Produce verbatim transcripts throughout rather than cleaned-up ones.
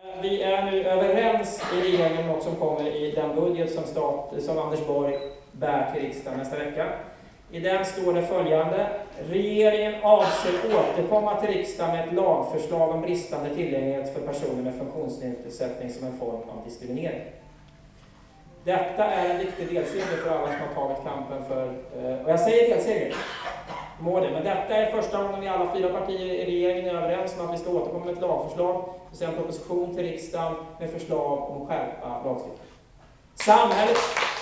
Vi är nu överens i regeringen om något som kommer i den budget som, stat, som Anders Borg bär till riksdagen nästa vecka. I den står det följande: regeringen avser återkomma till riksdagen med ett lagförslag om bristande tillgänglighet för personer med funktionsnedsättning som en form av diskriminering. Detta är en viktig delseger för alla som har tagit kampen för, och jag säger delseger, må det, men detta är första gången vi alla fyra partier i regeringen är överens om att vi ska återkomma med ett lagförslag, och sedan en proposition till riksdagen med förslag om skärpa lagstiftning. Samhället.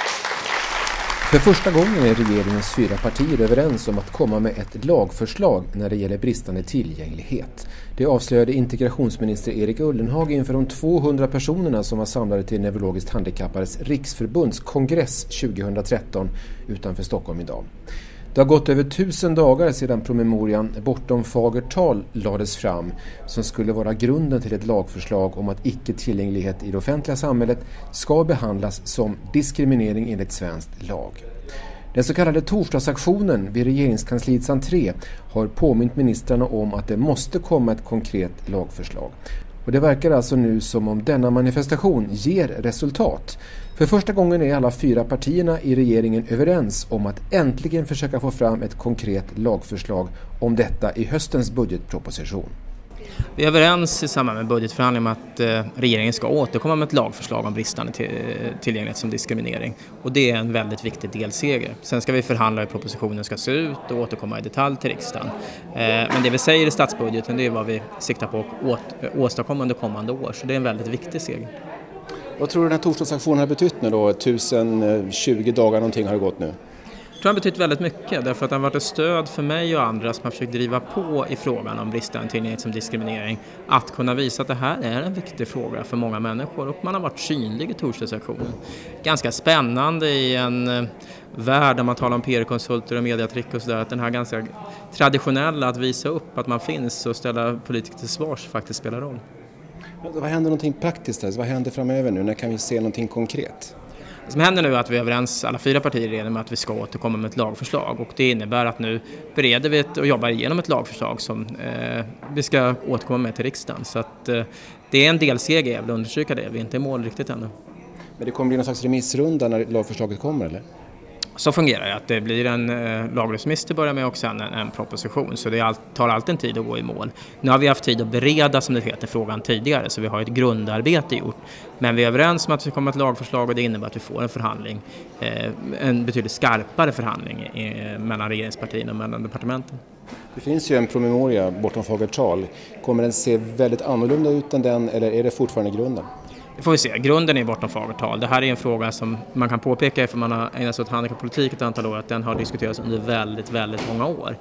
För första gången är regeringens fyra partier överens om att komma med ett lagförslag när det gäller bristande tillgänglighet. Det avslöjade integrationsminister Erik Ullenhag inför de tvåhundra personerna som var samlade till Neurologiskt handikappades riksförbunds kongress tjugohundratretton utanför Stockholm idag. Det har gått över tusen dagar sedan promemorian Bortom fagert tal lades fram, som skulle vara grunden till ett lagförslag om att icke-tillgänglighet i det offentliga samhället ska behandlas som diskriminering enligt svensk lag. Den så kallade torsdagsaktionen vid regeringskansliets entré har påmint ministrarna om att det måste komma ett konkret lagförslag. Och det verkar alltså nu som om denna manifestation ger resultat. För första gången är alla fyra partierna i regeringen överens om att äntligen försöka få fram ett konkret lagförslag om detta i höstens budgetproposition. Vi är överens i samband med budgetförhandlingen om att eh, regeringen ska återkomma med ett lagförslag om bristande till, tillgänglighet som diskriminering. Och det är en väldigt viktig delseger. Sen ska vi förhandla hur propositionen ska se ut och återkomma i detalj till riksdagen. Eh, men det vi säger i statsbudgeten, det är vad vi siktar på att åt, åstadkomma under kommande år. Så det är en väldigt viktig seger. Vad tror du den här torsdagsaktionen har betytt nu då? tusen tjugo dagar någonting har det gått nu. Jag tror det har betytt väldigt mycket, därför att det har varit ett stöd för mig och andra som har försökt driva på i frågan om bristande tillgänglighet som diskriminering, att kunna visa att det här är en viktig fråga för många människor, och man har varit synlig i torsdagsaktionen. Ganska spännande i en värld där man talar om P R-konsulter och mediatrick och sådär, att den här ganska traditionella att visa upp att man finns och ställa politiker till svars faktiskt spelar roll. Vad händer någonting praktiskt här? Vad händer framöver nu? När kan vi se någonting konkret? Det som händer nu är att vi är överens, alla fyra partier redan, med att vi ska återkomma med ett lagförslag, och det innebär att nu bereder vi ett och jobbar igenom ett lagförslag som eh, vi ska återkomma med till riksdagen. Så att eh, det är en delseger, jag vill understryka det, vi är inte i mål riktigt ännu. Men det kommer bli någon slags remissrunda när lagförslaget kommer, eller? Så fungerar det, att det blir en eh, lagrådsremiss till börja med och sen en, en proposition, så det all, tar alltid en tid att gå i mål. Nu har vi haft tid att bereda, som det heter, frågan tidigare, så vi har ett grundarbete gjort. Men vi är överens om att det kommer ett lagförslag, och det innebär att vi får en förhandling, eh, en betydligt skarpare förhandling eh, mellan regeringspartierna och mellan departementen. Det finns ju en promemoria Bortom fagert tal. Kommer den se väldigt annorlunda ut än den, eller är det fortfarande grunden? Det får vi se. Grunden är Bortom fagert tal. Det här är en fråga som man kan påpeka, för man har ägnat sig åt handikappolitik ett antal år, att den har diskuterats under väldigt, väldigt många år.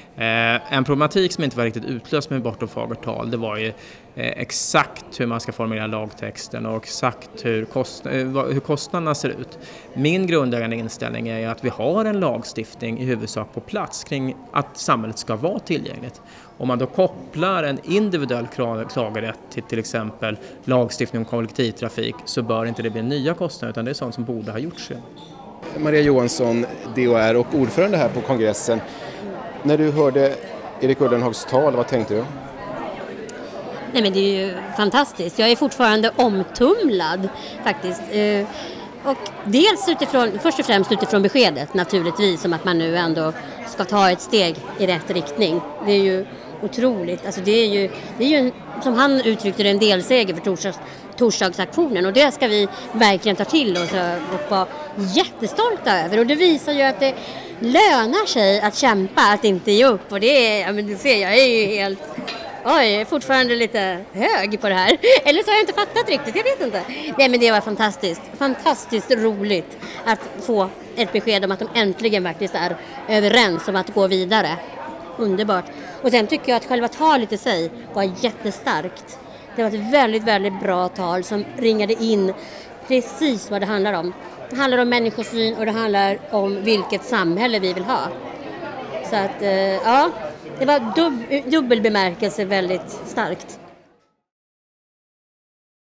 Eh, en problematik som inte var riktigt utlöst med Bortom fagert tal, det var ju eh, exakt hur man ska formulera lagtexten och exakt hur, kost, eh, hur kostnaderna ser ut. Min grundläggande inställning är att vi har en lagstiftning i huvudsak på plats kring att samhället ska vara tillgängligt. Om man då kopplar en individuell klagorätt till till exempel lagstiftning om kollektivtrafik, så bör inte det bli nya kostnader, utan det är sånt som borde ha gjorts sedan. Maria Johansson, D O R och ordförande här på kongressen. När du hörde Erik Ullenhags tal, vad tänkte du? Nej, men det är ju fantastiskt. Jag är fortfarande omtumlad faktiskt. Och dels utifrån, först och främst utifrån beskedet naturligtvis, om att man nu ändå ska ta ett steg i rätt riktning. Det är ju otroligt. Alltså det är ju, det är ju som han uttryckte det, en delseger för torsdags, torsdagsaktionen, och det ska vi verkligen ta till oss och vara jättestolta över. Och det visar ju att det lönar sig att kämpa, att inte ge upp, och det är, ja, men du ser, jag är ju helt oj, jag är fortfarande lite hög på det här. Eller så har jag inte fattat riktigt, jag vet inte. Nej, men det var fantastiskt, fantastiskt roligt att få ett besked om att de äntligen faktiskt är överens om att gå vidare. Underbart. Och sen tycker jag att själva talet i sig var jättestarkt. Det var ett väldigt, väldigt bra tal som ringade in precis vad det handlar om. Det handlar om människosyn, och det handlar om vilket samhälle vi vill ha. Så att, ja, det var dub- dubbel bemärkelse väldigt starkt.